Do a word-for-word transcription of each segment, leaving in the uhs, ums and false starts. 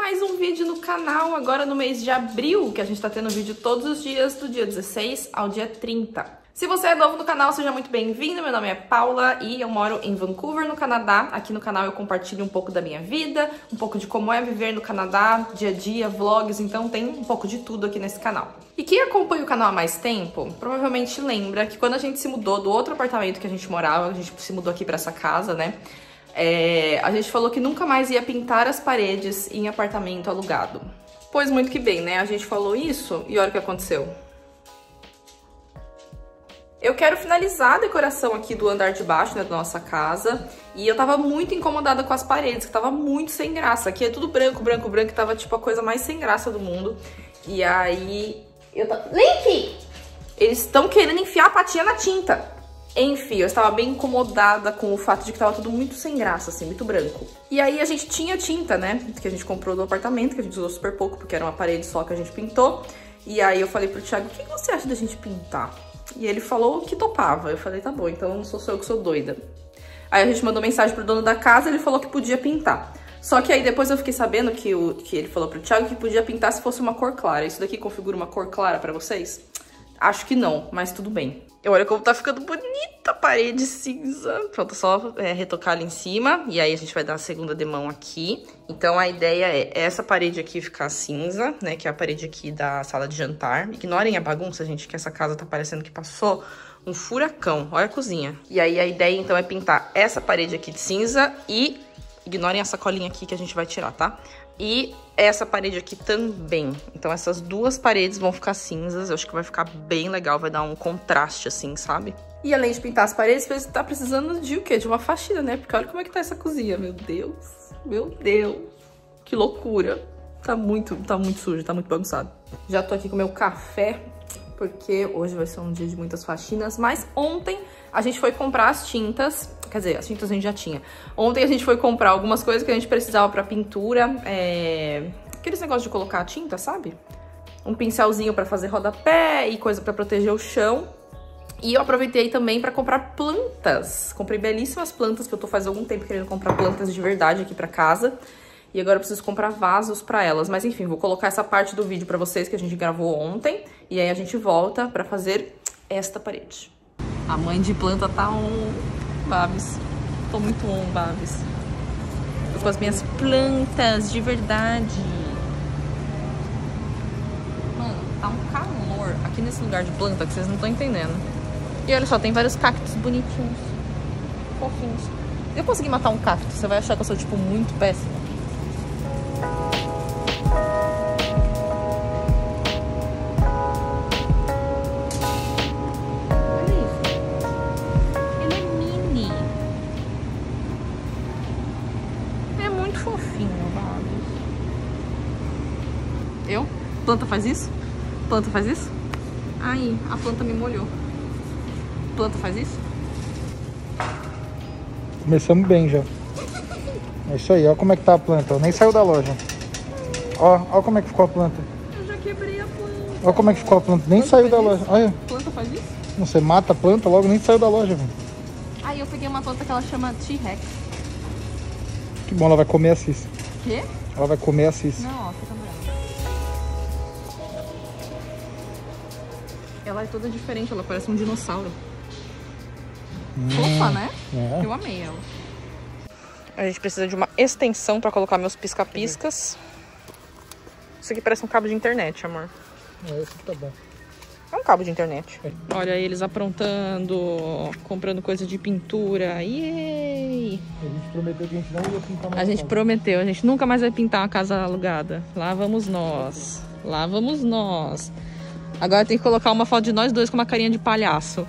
mais um vídeo no canal, agora no mês de abril, que a gente tá tendo vídeo todos os dias, do dia dezesseis ao dia trinta. Se você é novo no canal, seja muito bem-vindo. Meu nome é Paula e eu moro em Vancouver, no Canadá. Aqui no canal eu compartilho um pouco da minha vida, um pouco de como é viver no Canadá, dia a dia, vlogs, então tem um pouco de tudo aqui nesse canal. E quem acompanha o canal há mais tempo, provavelmente lembra que quando a gente se mudou do outro apartamento que a gente morava, a gente se mudou aqui pra essa casa, né? É, a gente falou que nunca mais ia pintar as paredes em apartamento alugado. Pois muito que bem, né? A gente falou isso e olha o que aconteceu. Eu quero finalizar a decoração aqui do andar de baixo, né, da nossa casa. E eu tava muito incomodada com as paredes, que tava muito sem graça. Aqui é tudo branco, branco, branco, que tava tipo a coisa mais sem graça do mundo. E aí... eu tava... Link! Eles estão querendo enfiar a patinha na tinta. Enfim, eu estava bem incomodada com o fato de que tava tudo muito sem graça, assim, muito branco. E aí a gente tinha tinta, né, que a gente comprou do apartamento, que a gente usou super pouco, porque era uma parede só que a gente pintou. E aí eu falei pro Thiago, o que você acha da gente pintar? E ele falou que topava. Eu falei, tá bom, então não sou só eu que sou doida. Aí a gente mandou mensagem pro dono da casa, ele falou que podia pintar. Só que aí depois eu fiquei sabendo que, o, que ele falou pro Thiago que podia pintar se fosse uma cor clara. Isso daqui configura uma cor clara pra vocês? Acho que não, mas tudo bem. E olha como tá ficando bonita a parede cinza. Pronto, só é, retocar ali em cima. E aí a gente vai dar a segunda demão aqui. Então a ideia é essa parede aqui ficar cinza, né? Que é a parede aqui da sala de jantar. Ignorem a bagunça, gente, que essa casa tá parecendo que passou um furacão. Olha a cozinha. E aí a ideia então é pintar essa parede aqui de cinza e... ignorem a sacolinha aqui que a gente vai tirar, tá? E essa parede aqui também. Então essas duas paredes vão ficar cinzas. Eu acho que vai ficar bem legal, vai dar um contraste assim, sabe? E além de pintar as paredes, você tá precisando de o quê? De uma faxina, né? Porque olha como é que tá essa cozinha, meu Deus. Meu Deus. Que loucura. Tá muito, tá muito sujo, tá muito bagunçado. Já tô aqui com o meu café, porque hoje vai ser um dia de muitas faxinas. Mas ontem a gente foi comprar as tintas. Quer dizer, as tintas a gente já tinha. Ontem a gente foi comprar algumas coisas que a gente precisava pra pintura. É... aqueles negócios de colocar a tinta, sabe? Um pincelzinho pra fazer rodapé e coisa pra proteger o chão. E eu aproveitei também pra comprar plantas. Comprei belíssimas plantas, que eu tô faz algum tempo querendo comprar plantas de verdade aqui pra casa. E agora eu preciso comprar vasos pra elas. Mas enfim, vou colocar essa parte do vídeo pra vocês que a gente gravou ontem. E aí a gente volta pra fazer esta parede. A mãe de planta tá um... Babs, tô muito on, Babs. Tô com as minhas plantas, de verdade. Mano, tá um calor aqui nesse lugar de planta que vocês não estão entendendo. E olha só, tem vários cactos bonitinhos, fofinhos. Se eu conseguir matar um cacto, você vai achar que eu sou, tipo, muito péssima. Eu? Planta faz isso? Planta faz isso? Aí, a planta me molhou. Planta faz isso? Começamos bem já. É isso aí, ó como é que tá a planta, ó. Nem saiu da loja. Ó, ó como é que ficou a planta. Eu já quebrei a planta. Ó como é que ficou a planta, nem planta saiu da loja. Olha. Planta faz isso? Você mata a planta, logo nem saiu da loja, velho. Aí eu peguei uma planta que ela chama T-Rex. Que bom, ela vai comer a Cis. Quê? Ela vai comer a Cis. Não, ó, fica vendo. Ela é toda diferente, ela parece um dinossauro. Hum, Fofa, né? É. Eu amei ela. A gente precisa de uma extensão pra colocar meus pisca-piscas. Isso aqui parece um cabo de internet, amor. É, esse aqui tá bom. É um cabo de internet. É. Olha eles aprontando, comprando coisa de pintura. Yay! A gente prometeu que a gente não ia pintar mais. A gente casa. prometeu, a gente nunca mais vai pintar uma casa alugada. Lá vamos nós. Lá vamos nós. Agora tem que colocar uma foto de nós dois com uma carinha de palhaço.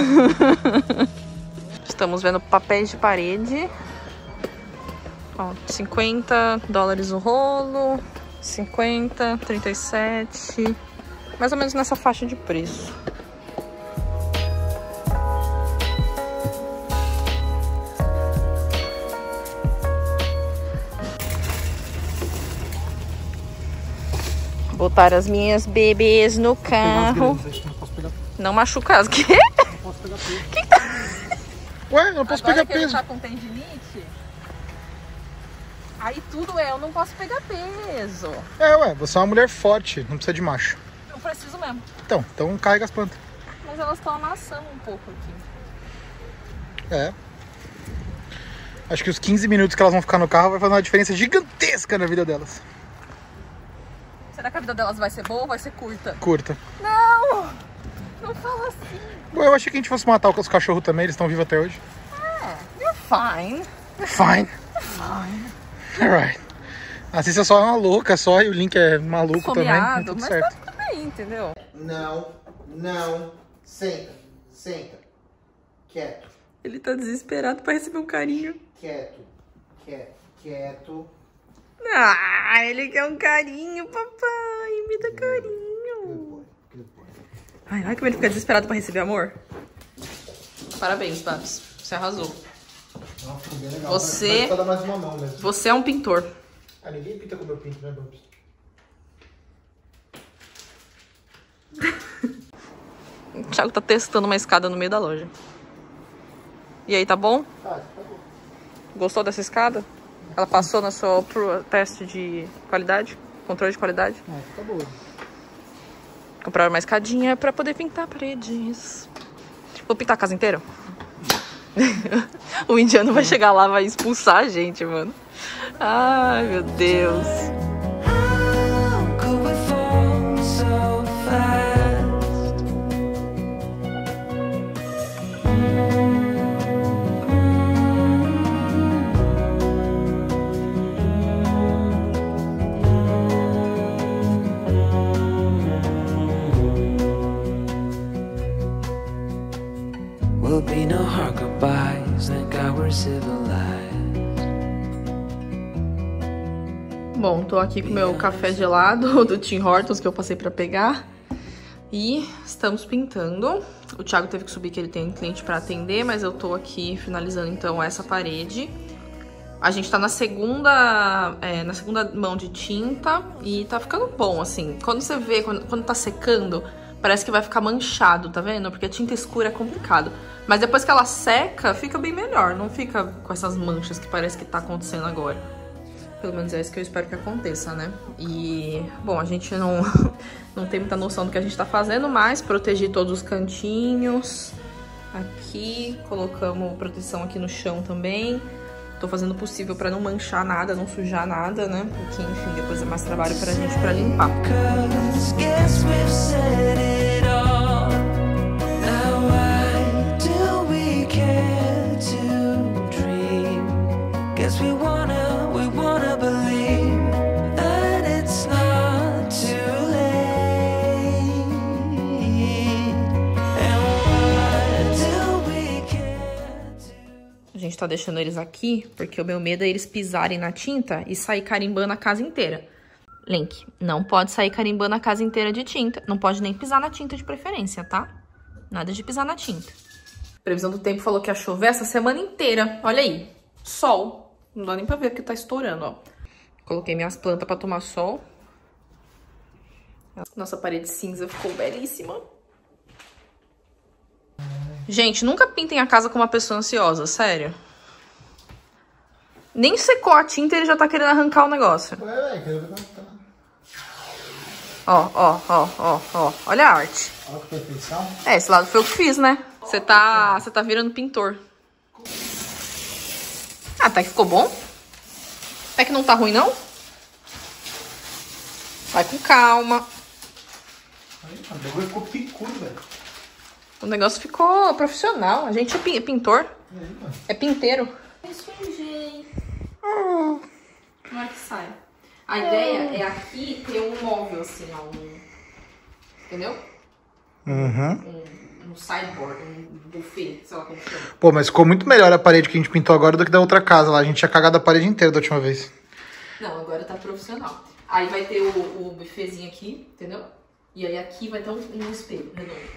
Estamos vendo papéis de parede. Ó, cinquenta dólares o rolo. cinquenta, trinta e sete. Mais ou menos nessa faixa de preço. Botar as minhas bebês no carro. Não machucar as... Quê? Não posso pegar peso. Que que tá... Ué, eu posso Agora pegar que peso. Ele tá com tendinite? Aí tudo é, eu não posso pegar peso. É, ué, você é uma mulher forte, não precisa de macho. Eu preciso mesmo. Então, então carrega as plantas. Mas elas estão amassando um pouco aqui. É. Acho que os quinze minutos que elas vão ficar no carro vai fazer uma diferença gigantesca na vida delas. Será que a vida delas vai ser boa ou vai ser curta? Curta. Não! Não fala assim. Bom, eu achei que a gente fosse matar os cachorros também, eles estão vivos até hoje. É, you're fine. Fine. Fine. Alright. A Cícia só é uma louca só e o Link é maluco Fomeado, também. Tudo mas certo. tá tudo bem, entendeu? Não, não. Senta, senta. Quieto, Ele tá desesperado pra receber um carinho. quieto, quieto, quieto. Ah, ele quer um carinho, papai. Me dá Good carinho. boy, good boy. Ai, ai, como ele fica desesperado pra receber amor. Parabéns, Babs. Você arrasou. Nossa, ficou bem legal. Você- Parece que dar mais uma mão mesmo. Você é um pintor. Ah, ninguém pinta como eu pinto, né, Babs? O Thiago tá testando uma escada no meio da loja. E aí, tá bom? Ah, tá bom. Gostou dessa escada? Ela passou no seu pro- teste de qualidade? Controle de qualidade? Ah, tá boa. Compraram uma escadinha pra poder pintar paredes. Vou pintar a casa inteira? O indiano vai chegar lá, vai expulsar a gente, mano. Ai, meu Deus. How could we fall so fast? Will be no hard goodbyes, thank God we're civilized. Bom, tô aqui com o meu café gelado do Tim Hortons que eu passei pra pegar. E estamos pintando. O Thiago teve que subir que ele tem cliente pra atender, mas eu tô aqui finalizando então essa parede. A gente tá na segunda, é, na segunda mão de tinta e tá ficando bom, assim. Quando você vê, quando, quando tá secando, parece que vai ficar manchado, tá vendo? Porque a tinta escura é complicado. Mas depois que ela seca, fica bem melhor. Não fica com essas manchas que parece que tá acontecendo agora. Pelo menos é isso que eu espero que aconteça, né? E, bom, a gente não, não tem muita noção do que a gente tá fazendo, mas protegi todos os cantinhos. Aqui, colocamos proteção aqui no chão também. Tô fazendo o possível pra não manchar nada, não sujar nada, né? Porque, enfim, depois é mais trabalho pra gente pra limpar. 'Cause guess we've said it all. Now why do we care to dream? Guess we wanna, we wanna believe that it's not too late. And why do we care to... A gente tá deixando eles aqui porque o meu medo é eles pisarem na tinta e sair carimbando a casa inteira. Link, não pode sair carimbando a casa inteira de tinta. Não pode nem pisar na tinta de preferência, tá? Nada de pisar na tinta. Previsão do tempo falou que ia chover essa semana inteira. Olha aí. Sol. Não dá nem pra ver porque tá estourando, ó. Coloquei minhas plantas pra tomar sol. Nossa parede cinza ficou belíssima. Gente, nunca pintem a casa com uma pessoa ansiosa, sério. Nem secou a tinta e ele já tá querendo arrancar o negócio. Ué, velho, quero ver como tá. Ó, ó, ó, ó, ó. Olha a arte. Olha que perfeição. É, esse lado foi eu que fiz, né? Você tá, você tá virando pintor. Ah, até que ficou bom. Até que não tá ruim, não. Vai com calma. Aí, mano, o bagulho ficou picudo, velho. O negócio ficou profissional. A gente é pin- pintor. E aí, mano? É pinteiro. Eu sujei. Hum. Não é que sai. A ideia é aqui ter um móvel, assim, ó. Um... Entendeu? Uhum. Um, um sideboard, um buffet, sei lá como chama. Pô, mas ficou muito melhor a parede que a gente pintou agora do que da outra casa lá. A gente tinha cagado a parede inteira da última vez. Não, agora tá profissional. Aí vai ter o, o buffetzinho aqui, entendeu? E aí aqui vai ter um, um espelho redondo.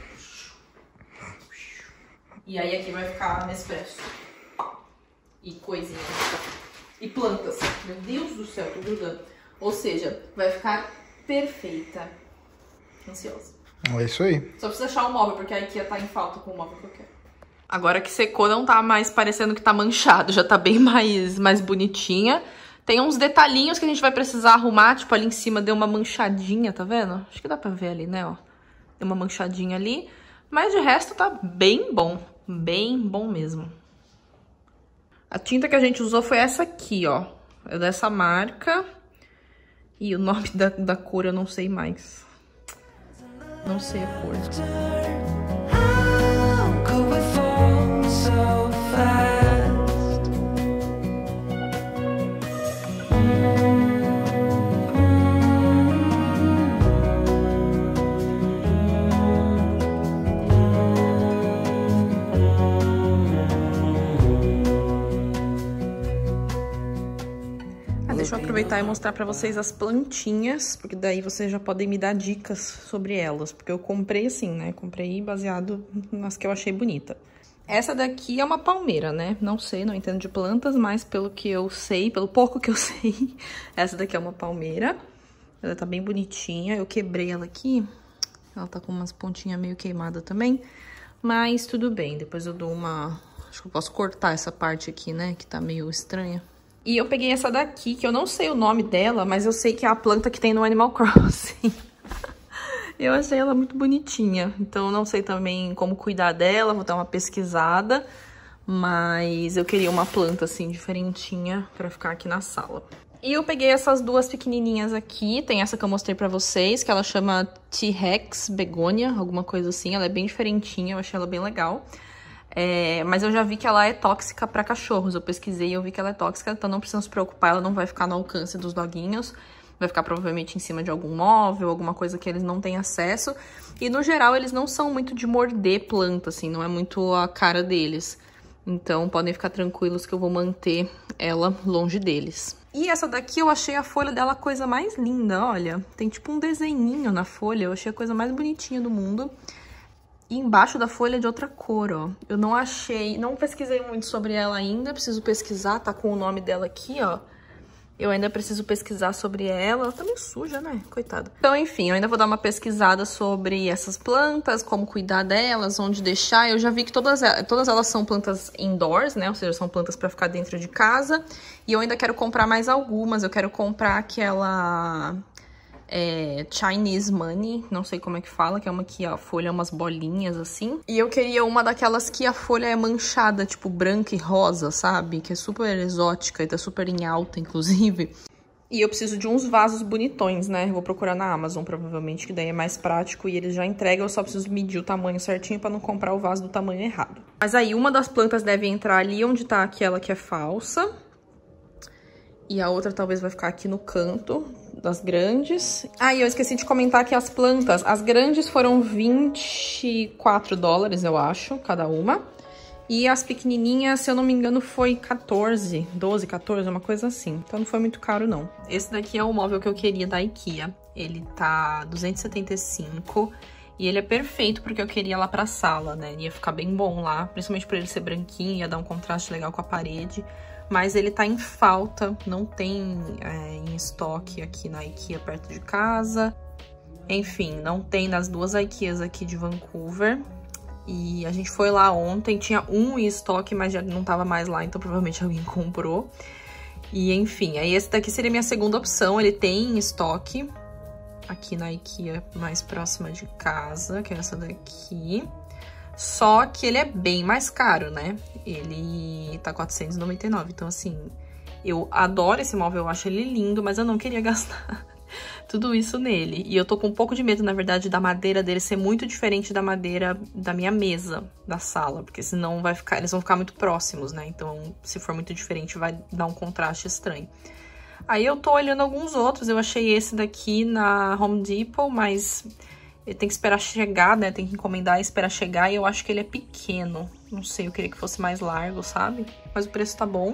E aí aqui vai ficar Nespresso. E coisinhas. E plantas. Meu Deus do céu, tô grudando. Ou seja, vai ficar perfeita. Ansiosa. É isso aí. Só precisa achar o móvel, porque a IKEA tá em falta com o móvel que eu quero. Agora que secou, não tá mais parecendo que tá manchado. Já tá bem mais, mais bonitinha. Tem uns detalhinhos que a gente vai precisar arrumar, tipo ali em cima deu uma manchadinha, tá vendo? Acho que dá pra ver ali, né, ó. Deu uma manchadinha ali, mas de resto tá bem bom, bem bom mesmo. A tinta que a gente usou foi essa aqui, ó. É dessa marca. E o nome da, da cor eu não sei mais. Não sei a cor. Deixa eu aproveitar e mostrar pra vocês as plantinhas, porque daí vocês já podem me dar dicas sobre elas. Porque eu comprei assim, né? Comprei baseado nas que eu achei bonita. Essa daqui é uma palmeira, né? Não sei, não entendo de plantas, mas pelo que eu sei, pelo pouco que eu sei, essa daqui é uma palmeira. Ela tá bem bonitinha. Eu quebrei ela aqui. Ela tá com umas pontinhas meio queimadas também. Mas tudo bem, depois eu dou uma... Acho que eu posso cortar essa parte aqui, né? Que tá meio estranha. E eu peguei essa daqui, que eu não sei o nome dela, mas eu sei que é a planta que tem no Animal Crossing. Eu achei ela muito bonitinha, então eu não sei também como cuidar dela, vou dar uma pesquisada. Mas eu queria uma planta assim, diferentinha, pra ficar aqui na sala. E eu peguei essas duas pequenininhas aqui, tem essa que eu mostrei pra vocês, que ela chama T-Rex Begonia, alguma coisa assim. Ela é bem diferentinha, eu achei ela bem legal. É, mas eu já vi que ela é tóxica para cachorros. Eu pesquisei e eu vi que ela é tóxica, então não precisam se preocupar, ela não vai ficar no alcance dos doguinhos. Vai ficar provavelmente em cima de algum móvel, alguma coisa que eles não têm acesso. E no geral eles não são muito de morder planta, assim, não é muito a cara deles. Então podem ficar tranquilos que eu vou manter ela longe deles. E essa daqui eu achei a folha dela a coisa mais linda, olha. Tem tipo um desenhinho na folha, eu achei a coisa mais bonitinha do mundo. E embaixo da folha é de outra cor, ó. Eu não achei, não pesquisei muito sobre ela ainda, preciso pesquisar, tá com o nome dela aqui, ó. Eu ainda preciso pesquisar sobre ela, ela tá meio suja, né? Coitada. Então, enfim, eu ainda vou dar uma pesquisada sobre essas plantas, como cuidar delas, onde deixar. Eu já vi que todas, todas elas são plantas indoors, né? Ou seja, são plantas pra ficar dentro de casa. E eu ainda quero comprar mais algumas, eu quero comprar aquela... É, Chinese Money, não sei como é que fala, que é uma que a folha é umas bolinhas assim. E eu queria uma daquelas que a folha é manchada, tipo branca e rosa, sabe? Que é super exótica e tá super em alta, inclusive. E eu preciso de uns vasos bonitões, né? Eu vou procurar na Amazon, provavelmente, que daí é mais prático e eles já entregam. Eu só preciso medir o tamanho certinho pra não comprar o vaso do tamanho errado. Mas aí, uma das plantas deve entrar ali onde tá aquela que é falsa. E a outra talvez vai ficar aqui no canto das grandes. Ah, e eu esqueci de comentar que as plantas, as grandes foram vinte e quatro dólares, eu acho, cada uma. E as pequenininhas, se eu não me engano, foi quatorze, doze, quatorze, uma coisa assim. Então não foi muito caro, não. Esse daqui é o móvel que eu queria da IKEA. Ele tá duzentos e setenta e cinco e ele é perfeito porque eu queria lá pra sala, né? Ia ficar bem bom lá, principalmente por ele ser branquinho, ia dar um contraste legal com a parede. Mas ele tá em falta, não tem é, em estoque aqui na IKEA perto de casa. Enfim, não tem nas duas IKEAs aqui de Vancouver. E a gente foi lá ontem, tinha um em estoque, mas já não tava mais lá, então provavelmente alguém comprou. E enfim, aí esse daqui seria minha segunda opção, ele tem em estoque aqui na IKEA mais próxima de casa, que é essa daqui. Só que ele é bem mais caro, né? Ele tá quatrocentos e noventa e nove, então assim, eu adoro esse móvel, eu acho ele lindo, mas eu não queria gastar tudo isso nele. E eu tô com um pouco de medo, na verdade, da madeira dele ser muito diferente da madeira da minha mesa da sala, porque senão vai ficar, eles vão ficar muito próximos, né? Então, se for muito diferente, vai dar um contraste estranho. Aí eu tô olhando alguns outros, eu achei esse daqui na Home Depot, mas... ele tem que esperar chegar, né? Tem que encomendar e esperar chegar. E eu acho que ele é pequeno. Não sei, eu queria que fosse mais largo, sabe? Mas o preço tá bom.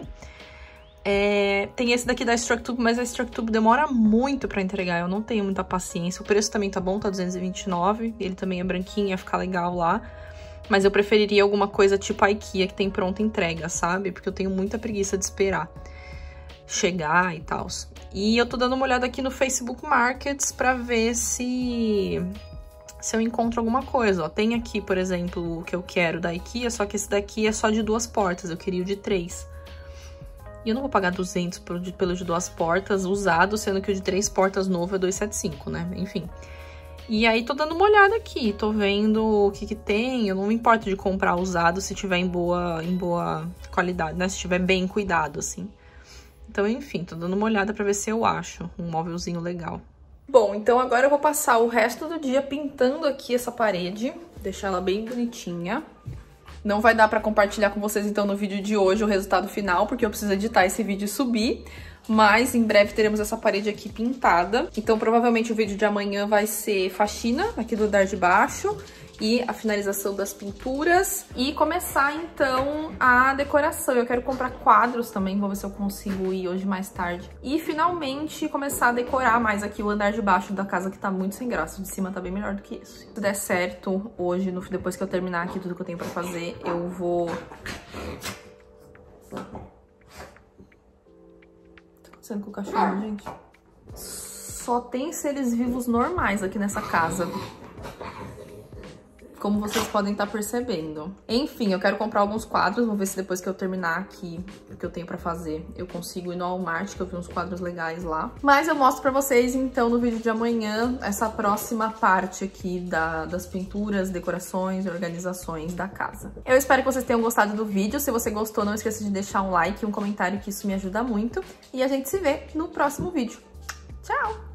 É... tem esse daqui da Structube, mas a Structube demora muito pra entregar. Eu não tenho muita paciência. O preço também tá bom, tá duzentos e vinte e nove. Ele também é branquinho, ia ficar legal lá. Mas eu preferiria alguma coisa tipo a IKEA, que tem pronta entrega, sabe? Porque eu tenho muita preguiça de esperar chegar e tal. E eu tô dando uma olhada aqui no Facebook Markets pra ver se... se eu encontro alguma coisa, ó. Tem aqui, por exemplo, o que eu quero da IKEA, só que esse daqui é só de duas portas, eu queria o de três. E eu não vou pagar duzentos pelo de duas portas usado, sendo que o de três portas novo é duzentos e setenta e cinco, né? Enfim. E aí tô dando uma olhada aqui, tô vendo o que que tem. Eu não me importo de comprar usado se tiver em boa, em boa qualidade, né? Se tiver bem cuidado, assim. Então, enfim, tô dando uma olhada pra ver se eu acho um móvelzinho legal. Bom, então agora eu vou passar o resto do dia pintando aqui essa parede, deixar ela bem bonitinha. Não vai dar pra compartilhar com vocês, então, no vídeo de hoje o resultado final, porque eu preciso editar esse vídeo e subir. Mas em breve teremos essa parede aqui pintada. Então, provavelmente o vídeo de amanhã vai ser faxina aqui do andar de baixo e a finalização das pinturas. E começar, então, a decoração. Eu quero comprar quadros também, vou ver se eu consigo ir hoje mais tarde. E, finalmente, começar a decorar mais aqui o andar de baixo da casa, que tá muito sem graça. O de cima tá bem melhor do que isso. Se der certo, hoje, no, depois que eu terminar aqui tudo que eu tenho pra fazer, eu vou... com o cachorro, gente. Só tem seres vivos normais aqui nessa casa, como vocês podem estar percebendo. Enfim, eu quero comprar alguns quadros. Vou ver se depois que eu terminar aqui o que eu tenho pra fazer, eu consigo ir no Walmart, que eu vi uns quadros legais lá. Mas eu mostro pra vocês, então, no vídeo de amanhã, essa próxima parte aqui da, das pinturas, decorações e organizações da casa. Eu espero que vocês tenham gostado do vídeo. Se você gostou, não esqueça de deixar um like e um comentário, que isso me ajuda muito. E a gente se vê no próximo vídeo. Tchau!